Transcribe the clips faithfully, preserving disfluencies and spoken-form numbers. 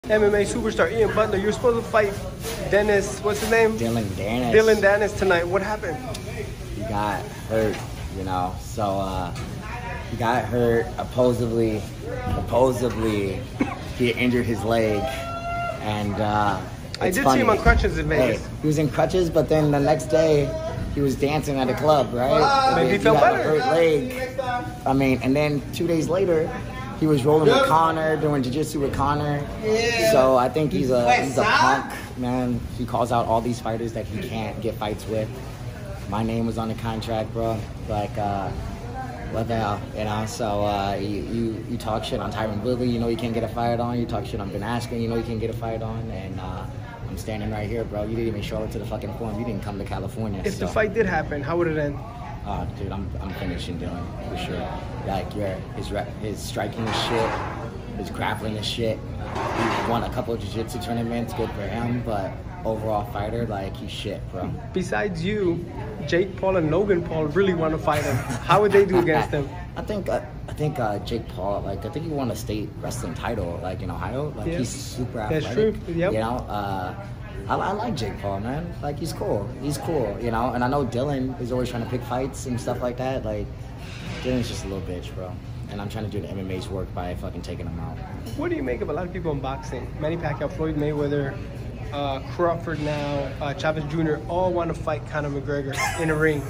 M M A Superstar Ian Butler, you're supposed to fight Dennis, what's his name? Dillion Danis. Dillion Danis tonight. What happened? He got hurt, you know, so uh, he got hurt, supposedly, supposedly he injured his leg, and uh, I did funny. see him on crutches in Vegas. Hey, he was in crutches, but then the next day, he was dancing at a club, right? Maybe he felt got better. A hurt leg. I mean, and then two days later, he was rolling with Connor, doing jiu-jitsu with Connor. Yeah. So I think he's a he's a punk, man. He calls out all these fighters that he can't get fights with. My name was on the contract, bro. Like, uh, what the hell, you know? So uh, you, you you talk shit on Tyron Woodley, you know you can't get a fight on. You talk shit on Ben Askren, you know you can't get a fight on. And uh, I'm standing right here, bro. You didn't even show up to the fucking forum. You didn't come to California. If so. the fight did happen, how would it end? Oh, dude, I'm I'm finishing Dillion for sure. Like, yeah, his rep, his striking is shit, his grappling is shit. He won a couple of jiu-jitsu tournaments, good for him. But overall fighter, like, he's shit, bro. Besides you, Jake Paul and Logan Paul really want to fight him. How would they do against him? I think uh, I think uh, Jake Paul, like, I think he won a state wrestling title, like, in Ohio. Like, yeah. He's super athletic. That's true. Yep. You know. Uh, I, I like Jake Paul, man. Like, he's cool. He's cool, you know? And I know Dillion is always trying to pick fights and stuff like that. Like, Dillion's just a little bitch, bro. And I'm trying to do the M M A's work by fucking taking him out. What do you make of a lot of people in boxing? Manny Pacquiao, Floyd Mayweather, uh, Crawford now, uh, Chavez Junior all want to fight Conor McGregor in a ring.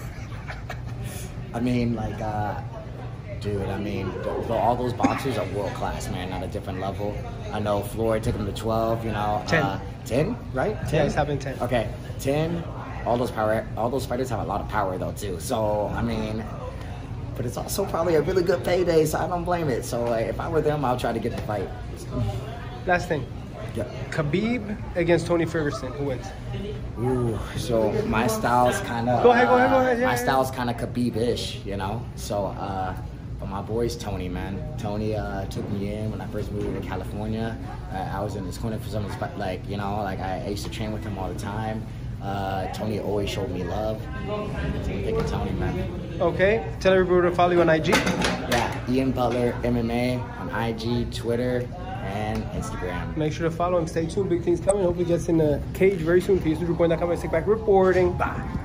I mean, like, uh... Dude, I mean, all those boxers are world class, man, at a different level. I know Floyd took him to twelve, you know. ten. Uh, ten, right? ten? Yeah, he's having ten. Okay, ten. All those power, all those fighters have a lot of power, though, too. So, I mean, but it's also probably a really good payday, so I don't blame it. So, uh, if I were them, I'll try to get the fight. Last thing. Yeah. Khabib against Tony Ferguson, who wins? Ooh, so my style's kind of... Go ahead, go ahead, go ahead. Yeah, my yeah. style's kind of Khabib-ish, you know? So, uh... But my boy's Tony, man. Tony uh, took me in when I first moved to California. Uh, I was in his corner for some, like, you know, like I used to train with him all the time. Uh, Tony always showed me love. So I'm thinking Tony, man. Okay, tell everybody to follow you on I G. Yeah, Ian Butler M M A on I G, Twitter, and Instagram. Make sure to follow him. Stay tuned. Big things coming. Hopefully gets in the cage very soon. P S Drew Point dot com. I sit back reporting. Bye.